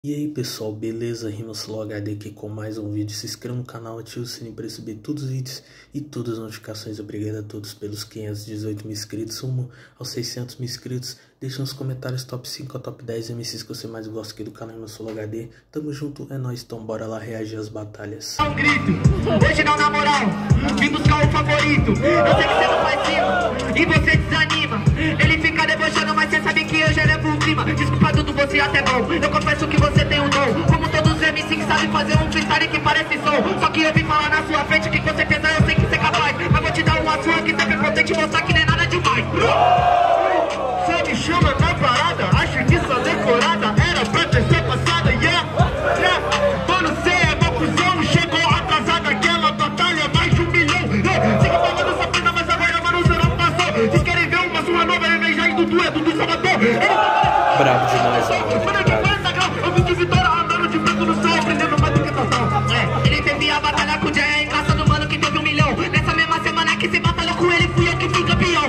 E aí pessoal, beleza? RimaSlow HD aqui com mais um vídeo. Se inscreva no canal, ative o sininho para receber todos os vídeos e todas as notificações. Obrigado a todos pelos 518 mil inscritos, rumo aos 600 mil inscritos. Deixa nos comentários top 5 ou top 10 MCs que você mais gosta aqui do canal RimaSlow HD. Tamo junto, é nóis, então bora lá reagir às batalhas. Um grito, hoje não na moral, vim buscar o favorito. Eu sei que você não faz cima e você desanima. Ele fica debochando, mas você sabe que eu já levo o clima. Desculpa tudo, você até bom, eu confesso que você tem um dom. Como todos os MC que sabem fazer um freestyle que parece som. Só que eu vim falar na sua frente que com certeza eu sei que você é capaz. Mas vou te dar uma sua que sempre potente mostrar que nem nada demais. Você me chama na parada, acha que sua decorada era pra ter ser passada, yeah. Mano, cê é meu cuzão, chegou atrasada, aquela batalha mais de 1 milhão. Siga falando essa pena, mas agora, mano, você não passou. Vocês querem ver uma sua nova, eu já em Dudu, é Dudu Salvador. Bravo demais, eu vim de Vitória, andando de preto no céu, aprendendo mais do que estação. Ele teve a batalha com o Jay, engraçado, mano, que teve 1 milhão. Nessa mesma semana que se batalhou com ele, fui eu que fui campeão.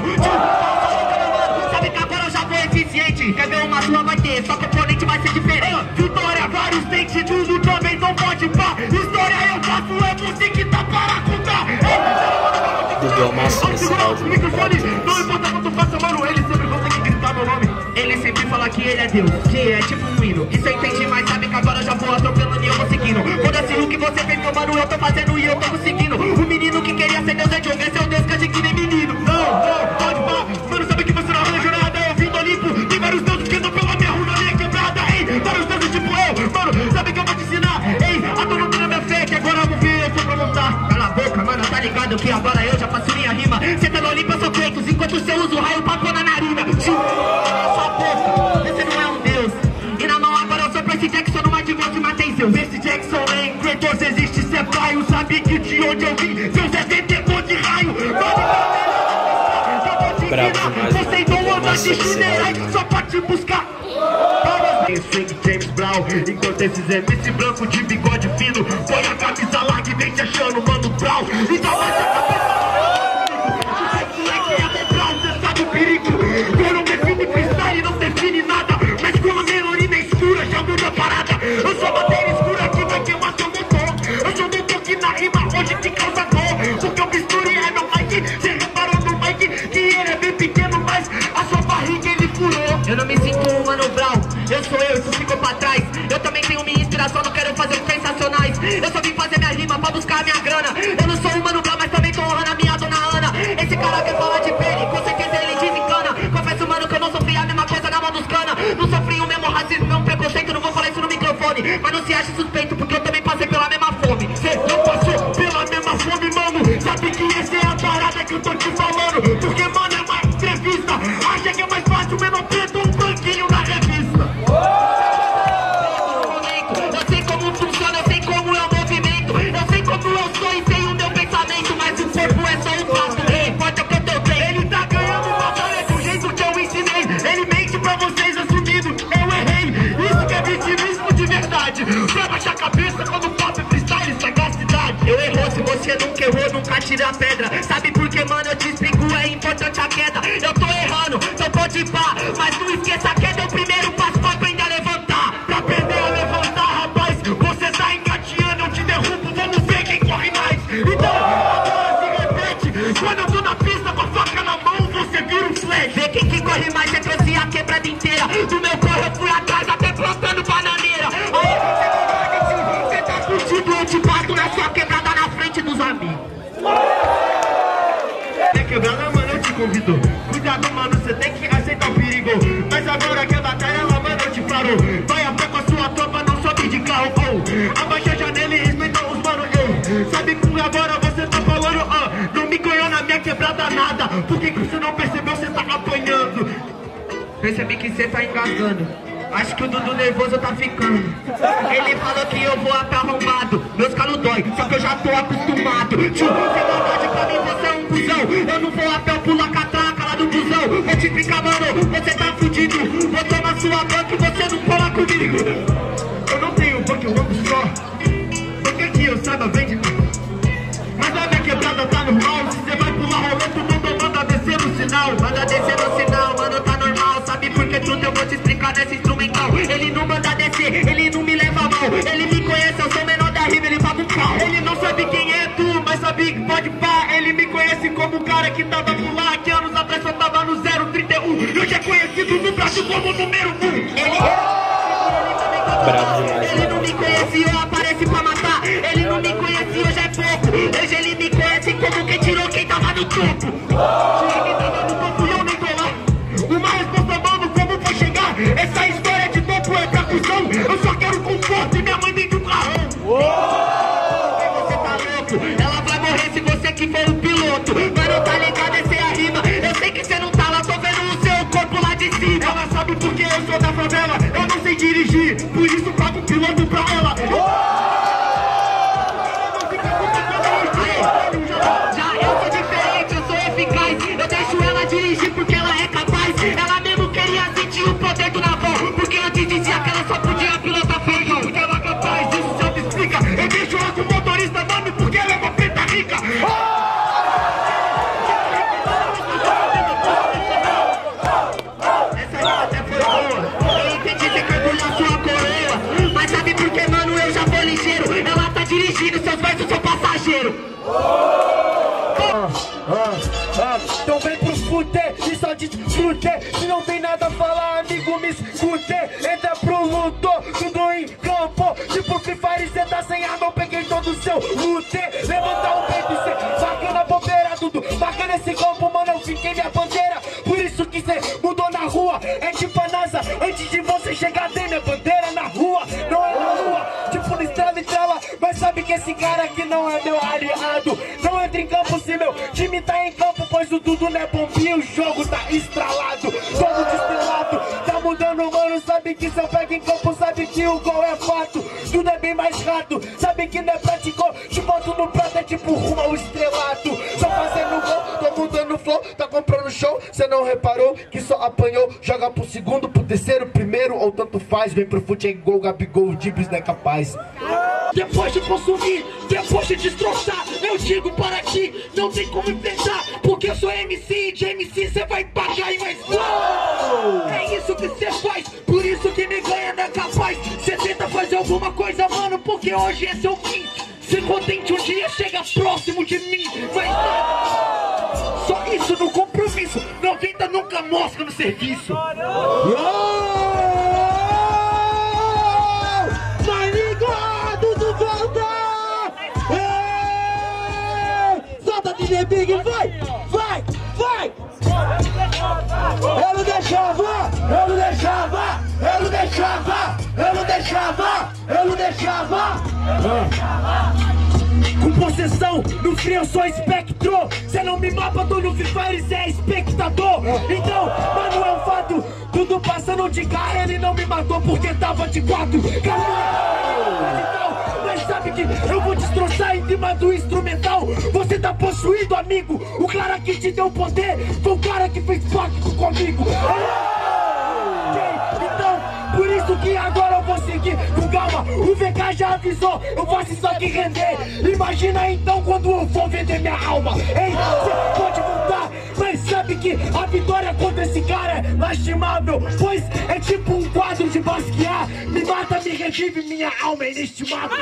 Sabe que agora eu já vou eficiente. Quer ver uma sua, vai ter, só que o oponente vai ser diferente. Vitória, vários dentes, tudo também não pode pá. História eu faço, é você que tá para contar. Dudu é o máximo nesse áudio. Não importa quanto faça, mano, ele sempre consegue gritar meu nome. Ele sempre fala que ele é Deus, que é tipo um hino. Isso eu entendi, mas sabe que agora eu já vou atropelando e eu vou seguindo. Foda-se o que você fez, meu mano, eu tô fazendo e eu tô conseguindo. O menino que queria ser Deus é Diogo, esse é o Deus que a gente nem menino. Não, pode pá, mano, sabe que você não arranja nada. Eu vim do Olimpo, tem vários deuses que andam pela minha rua, na minha quebrada, ei. Vários deuses tipo eu, mano, sabe que eu vou te ensinar, ei. A tu não tem na minha fé, que agora eu vou ver, eu sou pra montar. Cala a boca, mano, tá ligado que agora eu já faço minha rima. Cê tá no Olimpo, eu sou Kratos, enquanto você usa o raio pra pôr na narina. Sua boca, você não é um deus. E na mão agora eu sou Percy Jackson, não advogo e matei Zeus. Percy Jackson nem Kratos existe, cê é paio. Sabe que de onde eu vim, Zeus é detentor de raio. Bravo demais, você então anda de chinelai, só pode buscar. Swing James Brown, enquanto esses MC branco de bigode fino põe a camisa larga e vem se achando Mano Brown. Então vai ser você sabe o perigo. Eu não define freestyle, não define nada, mas com a melodia escura já muda a parada. Eu sou matéria escura que vai queimar seu motor. Eu sou doutor que na rima hoje te causa dor. Porque eu misturei é meu mic. Cê reparou no mic que ele é bem pequeno, mas a sua barriga ele furou. Eu não me sinto um Mano Brown, eu sou eu, isso ficou pra trás. Eu também tenho minha inspiração, não quero fazer os sensacionais. Eu só vim fazer minha rima pra buscar a minha grana. Eu não sou um Mano Brown, mas também tô honrando a minha dona Ana. Esse cara quer falar de pele, com certeza ele desencana. Confesso, mano, que eu não sofri a mesma coisa na mão dos cana. Não sofri o mesmo racismo, mesmo preconceito, não vou falar isso no microfone. Mas não se ache suspeito, porque eu também passei pela mesma fome. Cê não passou pela mesma fome, mano. Sabe que essa é a parada que eu tô te falando. Porque, mano, é uma entrevista. Acha que é mais fácil, menor preto, um banquinho na revista. Eu sei como funciona, eu sei como é o movimento. Eu sei como eu sou e sei o meu pensamento. Mas o corpo é só um fato, ei, importa que eu tô bem. Ele tá ganhando batalha do jeito que eu ensinei. Ele mente pra vocês assumindo, eu errei. Isso que é vitimismo de verdade. Pra baixar a cabeça quando pop freestyle, sagacidade. Eu errou, se você nunca errou, nunca tira a pedra. Sabe por que, mano, eu te explico, é importante a queda. Eu tô errando, então pode pá, mas não esqueça a queda é o primeiro passo pra aprender a levantar. Pra aprender a levantar, rapaz, você tá engateando, eu te derrubo, vamos ver quem corre mais. Então, agora se repete, quando eu tô na pista com a faca na mão, você vira um flash. Vê quem que corre mais, você trouxe a quebrada inteira. Do meu corre eu fui atrás, até plantando bananeira. Aí, você tá curtindo, eu te bato na sua quebrada na frente dos amigos. É quebrada, mano, eu te convido. Cuidado, mano, você tem que aceitar o perigo. Mas agora que a batalha, ela, mano, eu te falo. Vai a pé com a sua tropa, não sobe de carro, oh. Abaixa a janela e respeita os mano, eu. Sabe como agora você tá falando, não me ganhou na minha quebrada nada. Por que você não percebeu, você tá apanhando? Percebi que você tá engasgando. Acho que o Dudu nervoso tá ficando. Ele falou que eu vou até arrombado. Meus calos dói, só que eu já tô acostumado. Tio, sem maldade pra mim, você é um cuzão. Eu não vou a pé, eu pulo a catraca lá do busão. Vou te explicar, mano, você tá fudido. Vou tomar sua banca e você não cola comigo. Eu não tenho banco, eu ando só. Porque que eu saiba, vende. Mas a minha quebrada tá normal. Se você vai pular rolê, tu não manda descer no sinal. Manda descer no sinal, mano, tá normal. Sabe por que tudo eu vou te explicar nesse instrumental. Ele não manda descer, ele não me como o cara que tava por lá, que anos atrás só tava no 031. E hoje é conhecido no Brasil como número 1. Ele não me conhecia, eu apareci pra matar. Ele não me conhecia, já é pouco. Hoje ele me conhece como quem tirou quem tava no topo. Quem tava no topo e eu nem tô lá. Uma resposta, mano, como foi chegar? Essa história de topo é pra cuzão. Eu só quero conforto e minha mãe dentro do carrão. Você tá louco? Ela vai morrer se você que for o piloto. Mano, tá ligado? Essa é a rima. Eu sei que você não tá lá, tô vendo o seu corpo lá de cima. Ela sabe porque eu sou da favela. Eu não sei dirigir, por isso pago o piloto pra ela. Já eu sou diferente, eu sou eficaz. Eu deixo ela dirigir porque ela é capaz. Ela mesmo queria sentir o poder do navio, porque antes dizia que ela só podia pilotar feijão. Porque ela é capaz, isso só me explica. Eu deixo ela com motorista, mano, porque ela é uma preta rica. Essa aí até foi boa. Eu entendi você cabulhar sua coroa. Mas sabe por que, mano, eu já vou ligeiro. Ela tá dirigindo, seus versos são passageiro. Então vem pro fuder e só desfrute. Se não tem nada a falar, amigo, me escute. Entra pro luto, tudo em campo. Tipo Free Fire, cê tá sem arma, eu peguei todo o seu loot. Levantar o peito e cê bacana bobeira, tudo bacana esse campo, mano, eu fiquei minha bandeira. Por isso que cê mudou na rua. É tipo a NASA, antes de você chegar, tem minha bandeira na rua. Não é na rua, tipo no estrada e trela. Mas sabe que esse cara aqui não é meu aliado. Não entra em campo se meu time tá em campo, pois o Dudu não é bombinho, o jogo tá estralado, todo destelado, tá mudando, mano, sabe que se eu pego em campo, sabe que o gol é fato, tudo é bem mais rato, sabe que não é prático, te boto no prato, é tipo rumo ao estrelato, só fazendo gol, tô mudando o flow, tá comprando show, cê não reparou que só apanhou, joga pro segundo, pro terceiro, primeiro, ou tanto faz, vem pro fute, é gol, Gabigol, o Dibs não é capaz. Depois de consumir, depois de destroçar, eu digo para ti, não tem como enfrentar, porque eu sou MC e de MC cê vai pagar e mais não. É isso que cê faz, por isso que me ganha não é capaz. Cê tenta fazer alguma coisa, mano, porque hoje é seu fim. Se contente um dia, chega próximo de mim, mas nada. Só isso no compromisso, não tenta nunca mosca no serviço. DJ Big, vai, vai, vai! Eu não deixava, eu não deixava, eu não deixava, eu não deixava, eu não deixava. Com possessão, no frio eu sou espectro. Cê não me mapa, tô no Free Fire, cê é espectador. Então, mano, é um fato, tudo passando de carro, ele não me matou porque tava de 4. Mas sabe que eu vou destroçar em cima do instrumental. Você tá possuído, amigo. O cara que te deu poder foi o cara que fez pacto comigo. Então, por isso que agora eu vou seguir com calma. O VK já avisou, eu faço isso aqui render. Imagina então quando eu for vender minha alma. Ei, você pode voltar, mas sabe que a vitória contra esse cara é lastimável, pois é tipo um quadro de Basquiat. Me mata, me revive, minha alma é inestimável.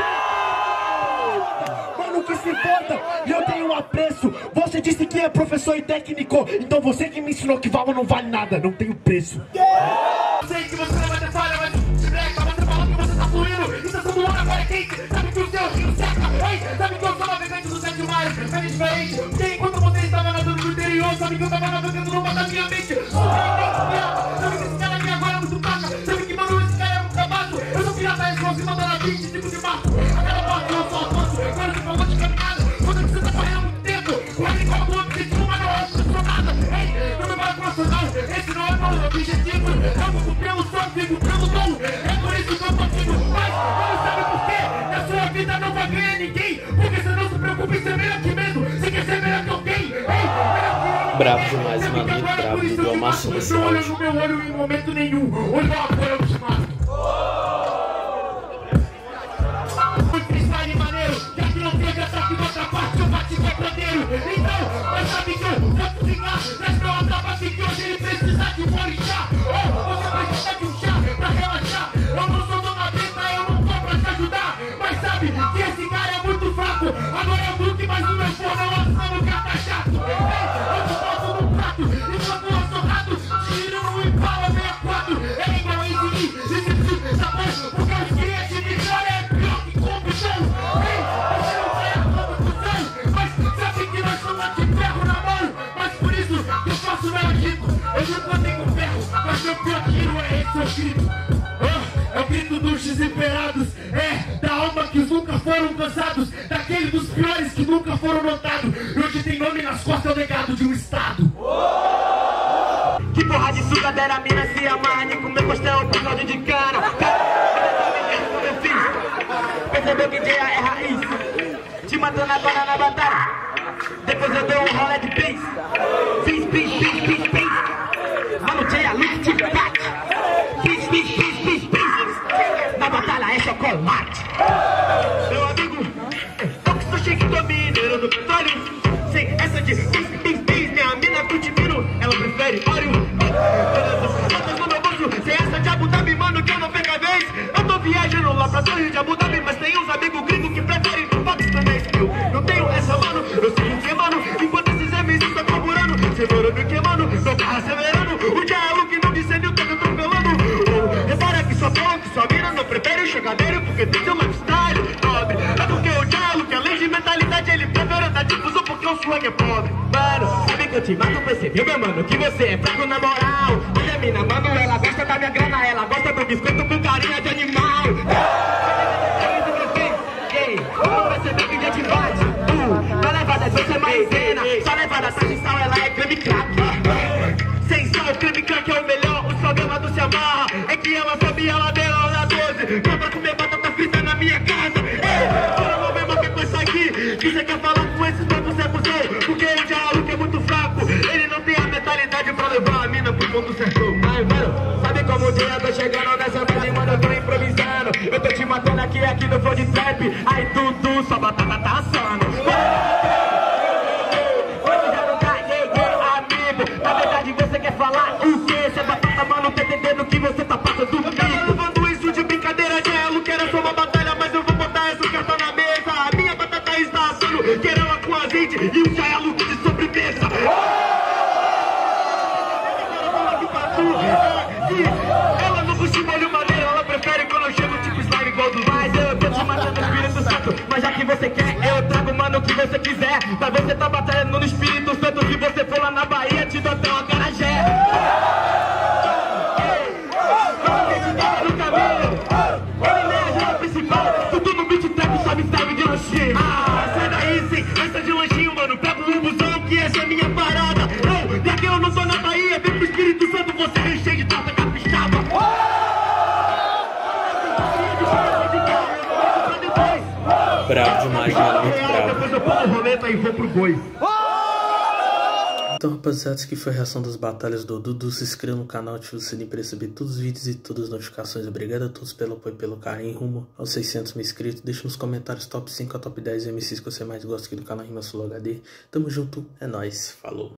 Mano, que se importa, e eu tenho um apreço. Você disse que é professor e técnico, então você que me ensinou que Valma não vale nada, não tem o preço. Sei que você não vai ter falha, mas se breca, você fala que você tá fluindo. Isso é tudo hora, agora é quente. Sabe que o seu rio seca, ei, sabe que eu sou navegante do 7 de maio. É diferente, porque enquanto você estava nadando no interior, sabe que eu tava navegando no mar da minha mente. Sabe que esse cara aqui agora é muito paca. Sabe que, mano, esse cara é um cabaço. Eu sou pirata, explosivo, mandando a 20, tipo de mato. Aquela parte eu só avanço, agora você falou de caminhada. Quando você tá correndo há muito tempo, correndo igual o objetivo, mas não é funcionada. Ei, não me vai profissional, esse não é meu objetivo. Eu vou cumprir o sonho, vivo pelo dom. É por isso que eu consigo, mas não sabe por quê? Na sua vida não vai ganhar ninguém, porque você não se preocupa em ser melhor que mesmo. Você quer ser melhor que alguém? Ei, bravo demais, mano, bravo, deu a massa nesse não olho áudio. no meu olho em momento nenhum, olho lá fora eu te mato. Freestyle maneiro, já que não teve ataque em outra parte, eu bati com o pandeiro. Então, mas sabe que eu vou cozinhar, traz meu ataque que hoje ele precisa de um orixá. Você precisa de um chá pra relaxar. Eu não sou dona preta, eu não tô pra te ajudar. Mas sabe que esse cara é muito fraco. Agora eu luto, mas o meu forno é lançando que tá chato. desesperados, da alma que nunca foram cansados, daqueles dos piores que nunca foram notados, e hoje tem nome nas costas, é o legado de um estado. Que porra de sugadeira, mina se amarra nem comer costela por caldo de cana. Percebeu que dia é raiz, te matando agora na batalha. Depois eu dei um rolê de pis. Pis. Mano, dia luz te bate. Pis. Na batalha é chocolate. Meu amigo, eu que sou chique, tô mineiro do petróleo. Sem essa de pis, minha mina curte mino, ela prefere óleo. Sem essa de Abu Dhabi, mano, que eu não pego a vez. Eu tô viajando lá pra Torre de Abu Dhabi, mas tem uns amigos gringos que preferem paquistanês. Eu não tenho essa, mano, eu sei o que, mano. Enquanto esses MCs estão carburando, cenoura me queimando, meu carro acelerando. O diabo que não descendeu, tá me atropelando. Repara que só fala que sua mina não prefere o chocadeiro, porque tem seu lifestyle nobre. É porque o diabo, que além de mentalidade, ele prefere andar de fusão porque o swag é pobre. Mano, sabe que eu te mato, percebeu, meu mano, que você é fraco na moral. Olha a mina, mano, ela gosta da minha grana, ela gosta do biscoito com carinha de animal. Vamos perceber que o dia te bate. Na levada você é maisena, só levada sem sal, ela é creme crack. Sem sal, creme crack é o melhor, o programa do se amarra. É que ela sabia ela dela na 12. Dá pra comer batata frita na minha casa. Eu não vou ver com isso aqui. Que você quer falar com esses papos é possível, porque o diálogo é muito fraco. Ele não tem a mentalidade pra levar a mina pro ponto certo. Ai, mano, sabe como o dia eu tô chegando nessa parte, mano, eu tô improvisando. Eu tô te matando aqui no flow de trap. Aí tudo, sua batata tá assando. Amigo, na verdade você quer falar o quê? Cê batata, mano, tá entendendo que você tá passando do bico. Eu tô levando isso de brincadeira, Gelo. Quero só uma batalha, mas eu vou botar essa carta na mesa. A minha batata está assando, quero ela com azeite e um Gelo de sobremesa. Ela não puxa o molho maneiro, ela prefere quando eu chego tipo slime igual do mais. Eu tô te matando no Espírito Santo, mas já que você quer, eu trago, mano, o que você quiser. Mas você tá batalhando no Espírito Santo, se você for lá na Bahia, te dou até uma acarajé. No caminho, ele nem ajuda principal, tudo no beat trap, só me serve de lanchinho. Sai daí, sim, essa de lanchinho, mano, pega um busão que essa é minha parada. Não, já que eu não tô na Bahia, vem pro Espírito Santo, você recheio de torta capixaba. Bravo demais, mano, muito bravo. Depois eu ponho o roleta e vou pro boi. Então, rapaziada, isso aqui foi a reação das batalhas do Dudu. Se inscreva no canal, ative o sininho para receber todos os vídeos e todas as notificações. Obrigado a todos pelo apoio e pelo carinho. Rumo aos 600 mil inscritos. Deixa nos comentários top 5 a top 10 MCs que você mais gosta aqui do canal Rima Sul HD. Tamo junto, é nóis, falou.